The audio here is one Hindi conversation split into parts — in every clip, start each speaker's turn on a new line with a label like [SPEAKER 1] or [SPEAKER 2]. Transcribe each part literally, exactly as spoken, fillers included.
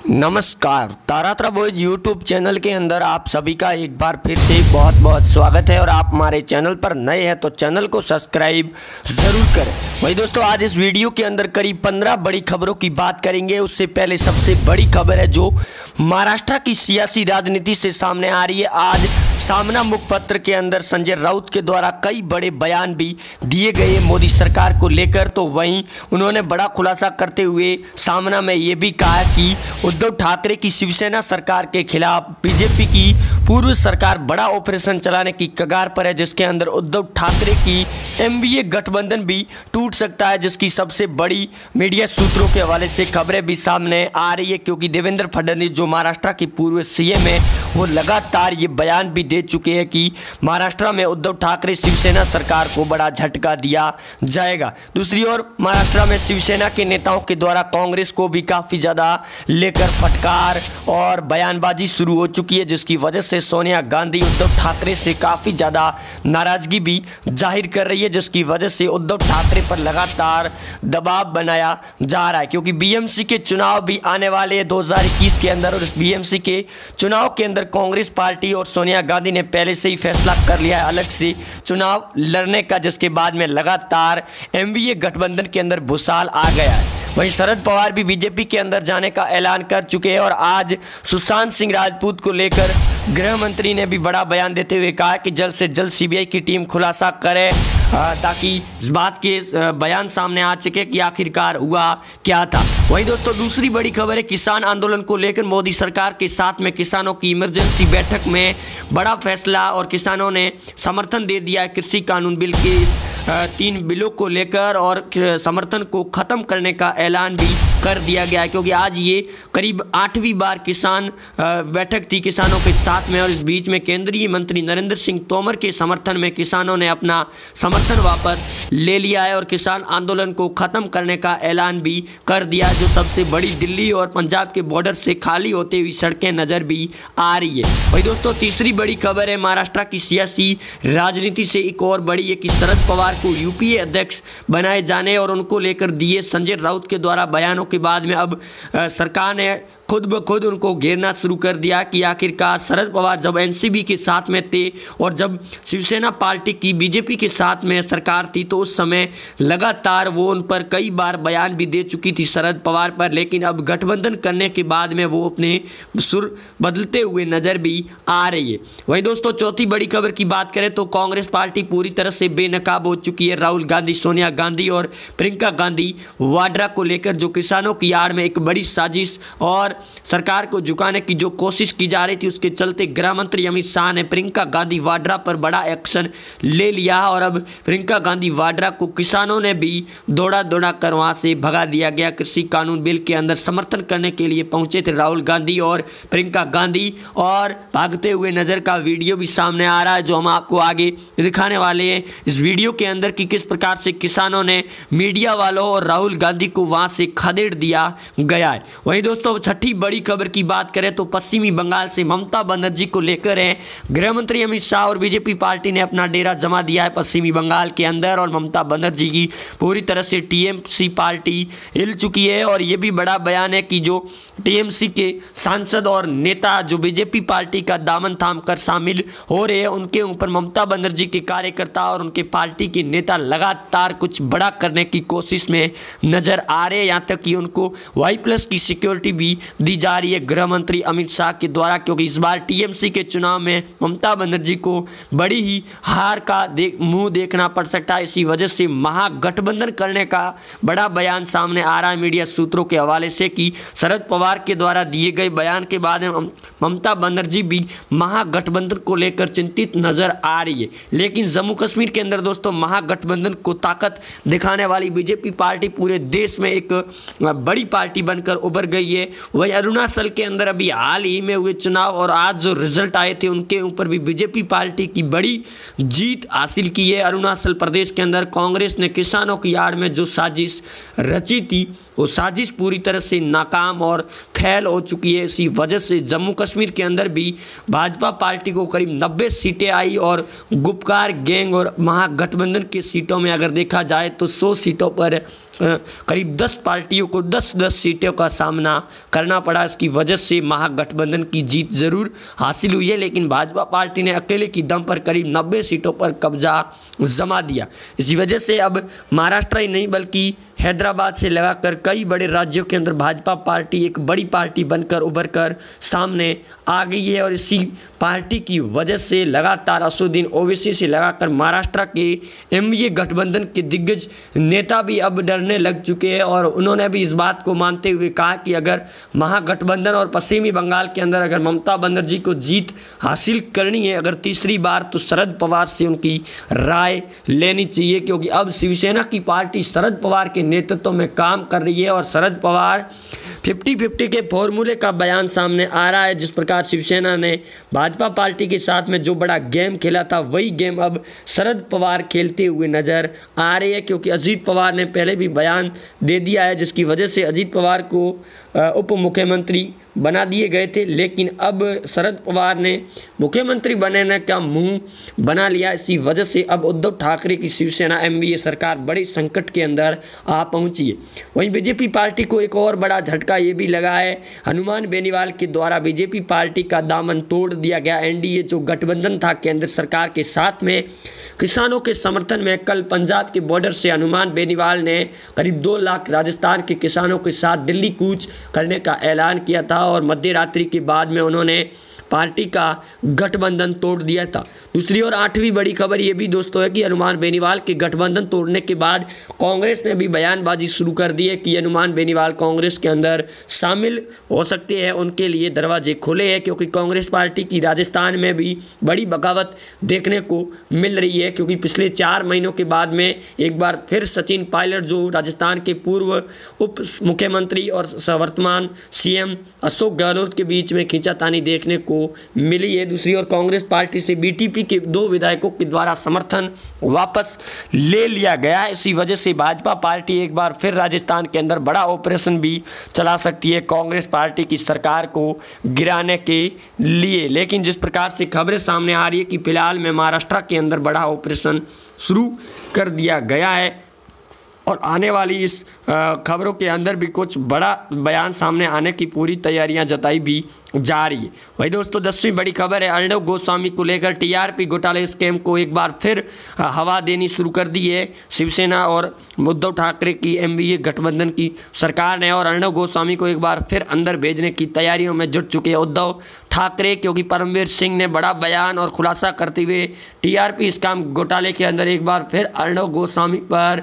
[SPEAKER 1] नमस्कार, तारात्रा बॉयज यूट्यूब चैनल के अंदर आप सभी का एक बार फिर से बहुत बहुत स्वागत है। और आप हमारे चैनल पर नए हैं तो चैनल को सब्सक्राइब ज़रूर करें। वही दोस्तों, आज इस वीडियो के अंदर करीब पंद्रह बड़ी खबरों की बात करेंगे। उससे पहले सबसे बड़ी खबर है जो महाराष्ट्र की सियासी राजनीति से सामने आ रही है। आज सामना मुखपत्र के अंदर संजय राउत के द्वारा कई बड़े बयान भी दिए गए मोदी सरकार को लेकर। तो वहीं उन्होंने बड़ा खुलासा करते हुए सामना में ये भी कहा कि उद्धव ठाकरे की शिवसेना सरकार के खिलाफ बीजेपी की पूर्व सरकार बड़ा ऑपरेशन चलाने की कगार पर है, जिसके अंदर उद्धव ठाकरे की एनडीए गठबंधन भी टूट सकता है, जिसकी सबसे बड़ी मीडिया सूत्रों के हवाले से खबरें भी सामने आ रही है। क्योंकि देवेंद्र फडणवीस जो महाराष्ट्र के पूर्व सीएम है वो लगातार ये बयान भी दे चुके हैं कि महाराष्ट्र में उद्धव ठाकरे शिवसेना सरकार को बड़ा झटका दिया जाएगा। दूसरी ओर महाराष्ट्र में शिवसेना के नेताओं के द्वारा कांग्रेस को भी काफ़ी ज़्यादा लेकर फटकार और बयानबाजी शुरू हो चुकी है, जिसकी वजह से सोनिया गांधी उद्धव ठाकरे से काफ़ी ज़्यादा नाराज़गी भी जाहिर कर रही है, जिसकी वजह से उद्धव ठाकरे पर लगातार दबाव बनाया जा रहा है। क्योंकि बीएमसी के चुनाव भी आने वाले हैं दो हज़ार इक्कीस के अंदर, और इस बीएमसी के चुनाव के अंदर कांग्रेस पार्टी और सोनिया गांधी ने पहले से ही फैसला कर लिया है अलग से चुनाव लड़ने का, जिसके बाद में लगातार एनडीए गठबंधन के अंदर भूसाल आ गया है। वहीं शरद पवार भी बीजेपी के अंदर जाने का ऐलान कर चुके हैं। और आज सुशांत सिंह राजपूत को लेकर गृह मंत्री ने भी बड़ा बयान देते हुए कहा कि जल्द से जल्द सीबीआई की टीम खुलासा करे, ताकि इस बात के बयान सामने आ सके कि आखिरकार हुआ क्या था। वहीं दोस्तों, दूसरी बड़ी खबर है किसान आंदोलन को लेकर मोदी सरकार के साथ में किसानों की इमरजेंसी बैठक में बड़ा फैसला, और किसानों ने समर्थन दे दिया है कृषि कानून बिल के इस तीन बिलों को लेकर, और समर्थन को ख़त्म करने का ऐलान भी कर दिया गया है। क्योंकि आज ये करीब आठवीं बार किसान बैठक थी किसानों के साथ में, और इस बीच में केंद्रीय मंत्री नरेंद्र सिंह तोमर के समर्थन में किसानों ने अपना समर्थन वापस ले लिया है और किसान आंदोलन को ख़त्म करने का ऐलान भी कर दिया, जो सबसे बड़ी दिल्ली और पंजाब के बॉर्डर से खाली होती हुई सड़कें नज़र भी आ रही है। वही दोस्तों, तीसरी बड़ी खबर है महाराष्ट्र की सियासी राजनीति से एक और बड़ी है कि शरद पवार को यूपीए अध्यक्ष बनाए जाने और उनको लेकर दिए संजय राउत के द्वारा बयानों के बाद में अब आ, सरकार ने खुद ब खुद उनको घेरना शुरू कर दिया कि आखिरकार शरद पवार जब एनसीपी के साथ में थे और जब शिवसेना पार्टी की बीजेपी के साथ में सरकार थी, तो उस समय लगातार वो उन पर कई बार बयान भी दे चुकी थी शरद पवार पर। लेकिन अब गठबंधन करने के बाद में वो अपने सुर बदलते हुए नज़र भी आ रही है। वहीं दोस्तों, चौथी बड़ी खबर की बात करें तो कांग्रेस पार्टी पूरी तरह से बेनकाब हो चुकी है। राहुल गांधी, सोनिया गांधी और प्रियंका गांधी वाड्रा को लेकर जो किसानों की आड़ में एक बड़ी साजिश और सरकार को झुकाने की जो कोशिश की जा रही थी, उसके चलते गृह मंत्री अमित शाह ने प्रियंका गांधी वाड्रा पर बड़ा एक्शन ले लिया। और अब प्रियंका गांधी वाड्रा को किसानों ने भी दौड़ा दौड़ा कर वहां से भगा दिया गया। कृषि कानून बिल के अंदर समर्थन करने के लिए पहुंचे थे राहुल गांधी और प्रियंका गांधी, और भागते हुए नजर का वीडियो भी सामने आ रहा है, जो हम आपको आगे दिखाने वाले हैं इस वीडियो के अंदर कि किस प्रकार से किसानों ने मीडिया वालों और राहुल गांधी को वहां से खदेड़ दिया गया है। वहीं दोस्तों, छठी बड़ी खबर की बात करें तो पश्चिमी बंगाल से ममता बनर्जी को लेकर है गृह मंत्री अमित शाह और बीजेपी पार्टी ने अपना डेरा जमा दिया है पश्चिमी बंगाल के अंदर, और ममता बनर्जी की पूरी तरह से टीएमसी पार्टी हिल चुकी है। और ये भी बड़ा बयान है कि जो टीएमसी के सांसद और नेता जो बीजेपी पार्टी का दामन थाम कर शामिल हो रहे हैं, उनके ऊपर ममता बनर्जी के कार्यकर्ता और उनके पार्टी के नेता लगातार कुछ बड़ा करने की कोशिश में नजर आ रहे हैं। यहाँ तक कि उनको वाई प्लस की सिक्योरिटी भी दी जा रही है गृह मंत्री अमित शाह के द्वारा, क्योंकि इस बार टीएमसी के चुनाव में ममता बनर्जी को बड़ी ही हार का देख मुंह देखना पड़ सकता है। इसी वजह से महागठबंधन करने का बड़ा बयान सामने आ रहा है मीडिया सूत्रों के हवाले से कि शरद पवार के द्वारा दिए गए बयान के बाद ममता बनर्जी भी महागठबंधन को लेकर चिंतित नजर आ रही है। लेकिन जम्मू कश्मीर के अंदर दोस्तों महागठबंधन को ताकत दिखाने वाली बीजेपी पार्टी पूरे देश में एक बड़ी पार्टी बनकर उभर गई है। वही अरुणाचल के अंदर अभी हाल ही में हुए चुनाव और आज जो रिजल्ट आए थे उनके ऊपर भी बीजेपी पार्टी की बड़ी जीत हासिल की है। अरुणाचल प्रदेश के अंदर कांग्रेस ने किसानों की आड़ में जो साजिश रची थी वो साजिश पूरी तरह से नाकाम और फैल हो चुकी है। इसी वजह से जम्मू कश्मीर के अंदर भी भाजपा पार्टी को करीब नब्बे सीटें आई और गुपकार गैंग और महागठबंधन की सीटों में अगर देखा जाए तो सौ सीटों पर करीब दस पार्टियों को दस दस सीटों का सामना करना पड़ा। इसकी वजह से महागठबंधन की जीत ज़रूर हासिल हुई है, लेकिन भाजपा पार्टी ने अकेले की दम पर करीब नब्बे सीटों पर कब्जा जमा दिया। इसी वजह से अब महाराष्ट्र ही नहीं बल्कि हैदराबाद से लगाकर कई बड़े राज्यों के अंदर भाजपा पार्टी एक बड़ी पार्टी बनकर उभर कर सामने आ गई है। और इसी पार्टी की वजह से लगातार असुद्दीन ओवैसी से लगाकर महाराष्ट्र के एनडीए गठबंधन के दिग्गज नेता भी अब डरने लग चुके हैं और उन्होंने भी इस बात को मानते हुए कहा कि अगर महागठबंधन और पश्चिमी बंगाल के अंदर अगर ममता बनर्जी को जीत हासिल करनी है अगर तीसरी बार, तो शरद पवार से उनकी राय लेनी चाहिए, क्योंकि अब शिवसेना की पार्टी शरद पवार के नेतृत्व में काम कर रही है और शरद पवार फिफ्टी फिफ्टी के फॉर्मूले का बयान सामने आ रहा है। जिस प्रकार शिवसेना ने भाजपा पार्टी के साथ में जो बड़ा गेम खेला था वही गेम अब शरद पवार खेलते हुए नजर आ रहे हैं, क्योंकि अजीत पवार ने पहले भी बयान दे दिया है जिसकी वजह से अजीत पवार को उप मुख्यमंत्री बना दिए गए थे, लेकिन अब शरद पवार ने मुख्यमंत्री बनने का मुंह बना लिया। इसी वजह से अब उद्धव ठाकरे की शिवसेना एनडीए सरकार बड़े संकट के अंदर आ पहुंची है। वहीं बीजेपी पार्टी को एक और बड़ा झटका ये भी लगा है, हनुमान बेनीवाल के द्वारा बीजेपी पार्टी का दामन तोड़ दिया गया। एनडीए जो गठबंधन था केंद्र सरकार के साथ में किसानों के समर्थन में कल पंजाब के बॉर्डर से हनुमान बेनीवाल ने करीब दो लाख राजस्थान के किसानों के साथ दिल्ली कूच करने का ऐलान किया था और मध्य रात्रि के बाद में उन्होंने पार्टी का गठबंधन तोड़ दिया था। दूसरी ओर आठवीं बड़ी खबर ये भी दोस्तों है कि हनुमान बेनीवाल के गठबंधन तोड़ने के बाद कांग्रेस ने भी बयानबाजी शुरू कर दी है कि हनुमान बेनीवाल कांग्रेस के अंदर शामिल हो सकते हैं। उनके लिए दरवाजे खुले हैं, क्योंकि कांग्रेस पार्टी की राजस्थान में भी बड़ी बगावत देखने को मिल रही है, क्योंकि पिछले चार महीनों के बाद में एक बार फिर सचिन पायलट जो राजस्थान के पूर्व उप मुख्यमंत्री और वर्तमान सीएम अशोक गहलोत के बीच में खींचातानी देखने को मिली है। दूसरी ओर कांग्रेस पार्टी से बीटीपी के दो विधायकों के द्वारा समर्थन वापस ले लिया गया है। इसी वजह से भाजपा पार्टी एक बार फिर राजस्थान के अंदर बड़ा ऑपरेशन भी चला सकती है कांग्रेस पार्टी की सरकार को गिराने के लिए। लेकिन जिस प्रकार से खबरें सामने आ रही है कि फिलहाल में महाराष्ट्र के अंदर बड़ा ऑपरेशन शुरू कर दिया गया है और आने वाली इस खबरों के अंदर भी कुछ बड़ा बयान सामने आने की पूरी तैयारियां जताई भी जा रही है। वही दोस्तों दसवीं बड़ी खबर है, अर्णव गोस्वामी को लेकर टीआरपी घोटाले स्कैम को एक बार फिर हवा देनी शुरू कर दी है शिवसेना और उद्धव ठाकरे की एनडीए गठबंधन की सरकार ने, और अर्णव गोस्वामी को एक बार फिर अंदर भेजने की तैयारियों में जुट चुके हैं उद्धव ठाकरे, क्योंकि परमवीर सिंह ने बड़ा बयान और खुलासा करते हुए टीआरपी स्कैम घोटाले के अंदर एक बार फिर अर्णव गोस्वामी पर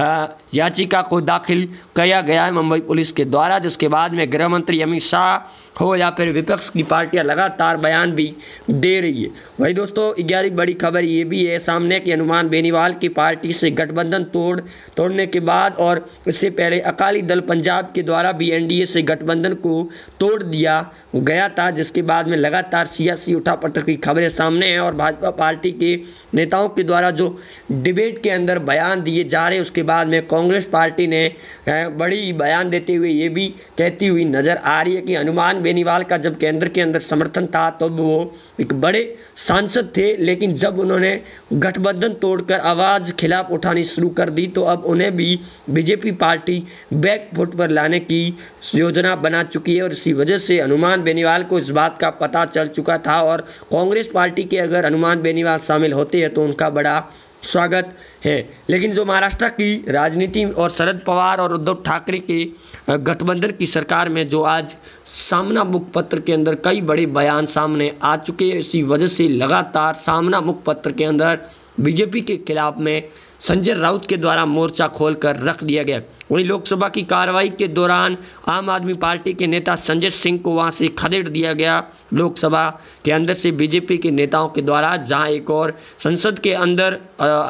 [SPEAKER 1] याचिका को दाखिल किया गया है मुंबई पुलिस के द्वारा, जिसके बाद में गृह मंत्री अमित शाह हो या फिर विपक्ष की पार्टियां लगातार बयान भी दे रही है। वही दोस्तों ग्यारहवीं बड़ी खबर ये भी है सामने कि हनुमान बेनीवाल की पार्टी से गठबंधन तोड़ तोड़ने के बाद और इससे पहले अकाली दल पंजाब के द्वारा भी एनडीए से गठबंधन को तोड़ दिया गया था, जिसके बाद में लगातार सियासी उठापटक की खबरें सामने हैं और भाजपा पार्टी के नेताओं के द्वारा जो डिबेट के अंदर बयान दिए जा रहे हैं उसके बाद में कांग्रेस पार्टी ने बड़ी बयान देते हुए ये भी कहती हुई नज़र आ रही है कि हनुमान बेनीवाल का जब केंद्र के अंदर समर्थन था तब तो वो एक बड़े सांसद थे, लेकिन जब उन्होंने गठबंधन तोड़कर आवाज़ खिलाफ उठानी शुरू कर दी तो अब उन्हें भी बीजेपी पार्टी बैक फुट पर लाने की योजना बना चुकी है। और इसी वजह से हनुमान बेनीवाल को इस बात का पता चल चुका था और कांग्रेस पार्टी के अगर हनुमान बेनीवाल शामिल होते हैं तो उनका बड़ा स्वागत है। लेकिन जो महाराष्ट्र की राजनीति और शरद पवार और उद्धव ठाकरे के गठबंधन की सरकार में जो आज सामना मुखपत्र के अंदर कई बड़े बयान सामने आ चुके हैं, इसी वजह से लगातार सामना मुखपत्र के अंदर बीजेपी के खिलाफ में संजय राउत के द्वारा मोर्चा खोलकर रख दिया गया। वहीं लोकसभा की कार्रवाई के दौरान आम आदमी पार्टी के नेता संजय सिंह को वहां से खदेड़ दिया गया लोकसभा के अंदर से बीजेपी के नेताओं के द्वारा, जहां एक और संसद के अंदर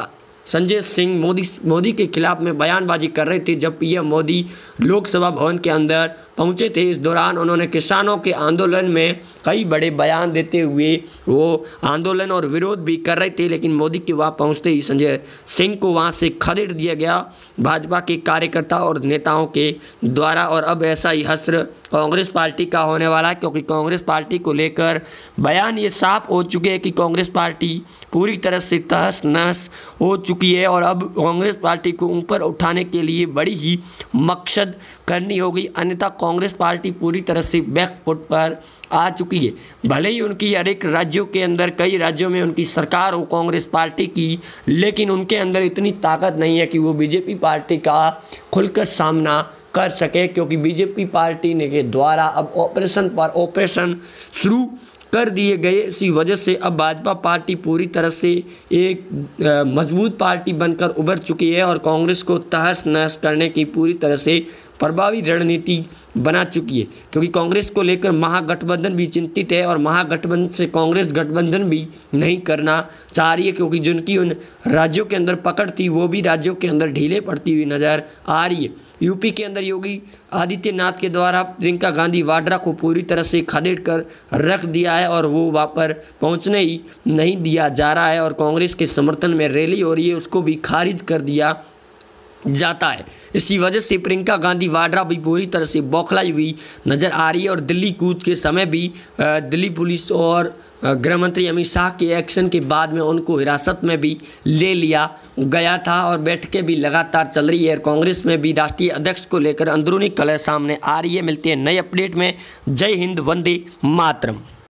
[SPEAKER 1] संजय सिंह मोदी मोदी के खिलाफ में बयानबाजी कर रहे थे जब पीएम मोदी लोकसभा भवन के अंदर पहुंचे थे। इस दौरान उन्होंने किसानों के आंदोलन में कई बड़े बयान देते हुए वो आंदोलन और विरोध भी कर रहे थे, लेकिन मोदी के वहाँ पहुंचते ही संजय सिंह को वहाँ से खदेड़ दिया गया भाजपा के कार्यकर्ता और नेताओं के द्वारा। और अब ऐसा ही हश्र कांग्रेस पार्टी का होने वाला है, क्योंकि कांग्रेस पार्टी को लेकर बयान ये साफ हो चुके हैं कि कांग्रेस पार्टी पूरी तरह से तहस नहस हो चुकी है और अब कांग्रेस पार्टी को ऊपर उठाने के लिए बड़ी ही मकसद करनी होगी, अन्यथा कांग्रेस पार्टी पूरी तरह से बैकफुट पर आ चुकी है। भले ही उनकी हर एक राज्यों के अंदर कई राज्यों में उनकी सरकार हो कांग्रेस पार्टी की, लेकिन उनके अंदर इतनी ताकत नहीं है कि वो बीजेपी पार्टी का खुलकर सामना कर सके, क्योंकि बीजेपी पार्टी ने के द्वारा अब ऑपरेशन पर ऑपरेशन शुरू कर दिए गए। इसी वजह से अब भाजपा पार्टी पूरी तरह से एक मजबूत पार्टी बनकर उभर चुकी है और कांग्रेस को तहस नहस करने की पूरी तरह से प्रभावी रणनीति बना चुकी है, क्योंकि कांग्रेस को लेकर महागठबंधन भी चिंतित है और महागठबंधन से कांग्रेस गठबंधन भी नहीं करना चाह रही है, क्योंकि जिनकी उन राज्यों के अंदर पकड़ थी वो भी राज्यों के अंदर ढीले पड़ती हुई नज़र आ रही है। यूपी के अंदर योगी आदित्यनाथ के द्वारा प्रियंका गांधी वाड्रा को पूरी तरह से खदेड़ कर रख दिया है और वो वहाँ पर पहुँचने ही नहीं दिया जा रहा है और कांग्रेस के समर्थन में रैली हो रही है उसको भी खारिज कर दिया जाता है। इसी वजह से प्रियंका गांधी वाड्रा भी पूरी तरह से बौखलाई हुई नज़र आ रही है और दिल्ली कूच के समय भी दिल्ली पुलिस और गृह मंत्री अमित शाह के एक्शन के बाद में उनको हिरासत में भी ले लिया गया था और बैठकें भी लगातार चल रही है। कांग्रेस में भी राष्ट्रीय अध्यक्ष को लेकर अंदरूनी कलह सामने आ रही है। मिलती है नए अपडेट में। जय हिंद, वंदे मातरम।